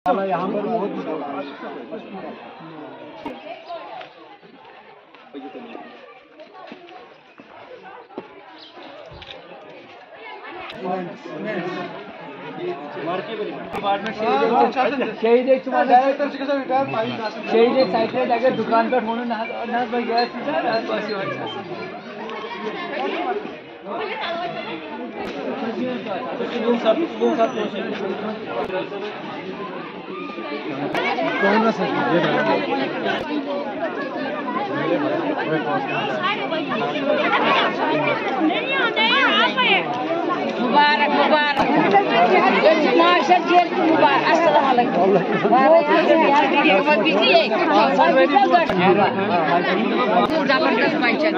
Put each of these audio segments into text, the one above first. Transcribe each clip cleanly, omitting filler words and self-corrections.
यहाँ पर बहुत शहीद दुकान पे म्हणून मुबारक मुबारक माशर जेल मुबारक अस्सलाम वालेकुम जबरदस्त पंचन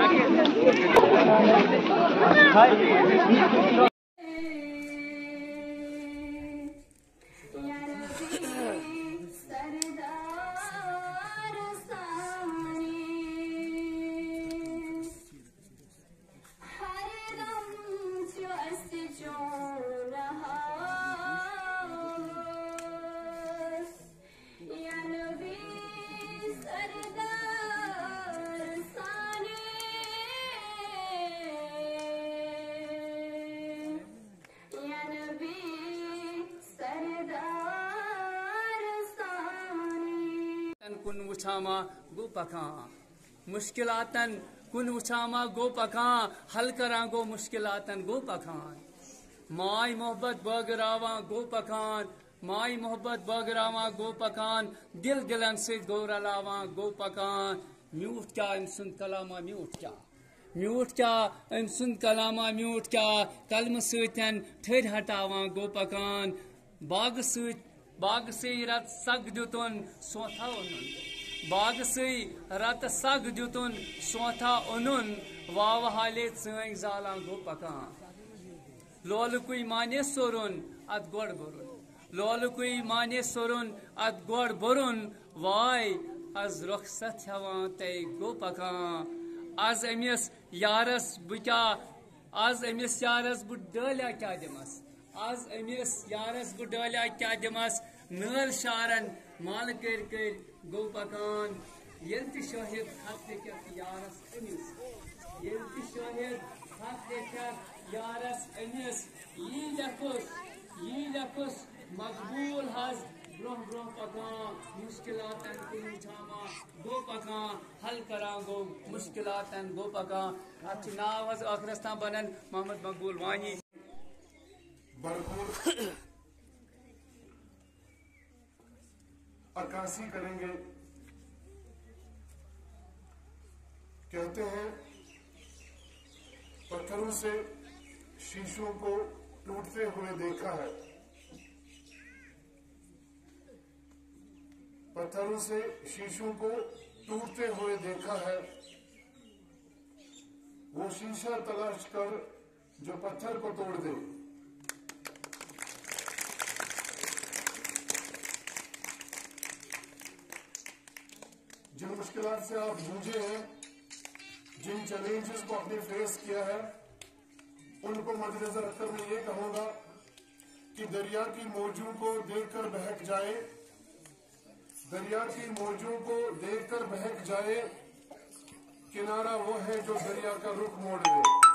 कुन वुछामा गो पका मुश्किलातन कुन वुछामा गो पका हल करा गो मुश्किलातन गो पकान माय मोहब्बत बगरावा गो पकान माय मोहब्बत बगरावा गो पकान दिल दिलन से गो रलावा गो पकान म्यूट क्या इमसुन कलामा म्यूट क्या इमसुन कलामा म्यूट क्या कलम सतन ठर हटावा गो पकान बाग से रत सग दुतन सोथा ओनुन बाग से रत सग दुतन सोथा ओनुन वाव हाले सं जाला गो पकान लोल कुई माने सोरुन अद गोड़ बरुन लोल कुई माने सोरुन अद गोड़ बरुन वाय az ruxsat hewan te go paka az emis yaras buka az emis yaras bu dölya kya demas az emis yaras bu dölya kya demas nıl şaran mal kır go pakan yelti şahid hak tekar yaras emis yelti şahid hak tekar yaras emis yi lafız makbul haz ब्रोह पका मुश्किलातन कुन छामा गो पका हल करा गो मुश्किलातन गो पका अच्छी नाव आखरस्ता बनन मोहम्मद मकबूल वानी भरपूर अक्कासी करेंगे। कहते हैं पत्थरों से शीशों को टूटते हुए देखा है, पत्थरों से शीशों को टूटते हुए देखा है। वो शीशा तलाश कर जो पत्थर को तोड़ दे। जिन मुश्किलात से आप जूझे हैं, जिन चैलेंजेस को आपने फेस किया है, उनको मद्देनजर रखकर मैं ये कहूंगा कि दरिया की मौजों को देखकर बहक जाए, दरिया की मौजों को देखकर बहक जाए, किनारा वो है जो दरिया का रुख मोड़ दे।